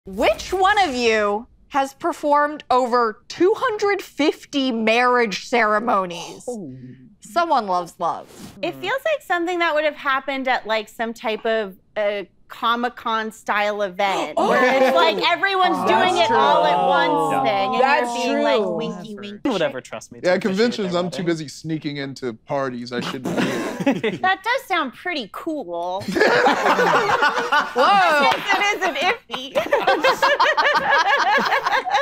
Which one of you has performed over 250 marriage ceremonies? Oh. Someone loves love. It feels like something that would have happened at like some type of Comic-Con style event where it's like everyone's doing it all at once thing, and you're being like winky winky. Who would ever trust me? Yeah, conventions, I'm too busy sneaking into parties. I shouldn't be here. That does sound pretty cool. Whoa! I guess it is an iffy.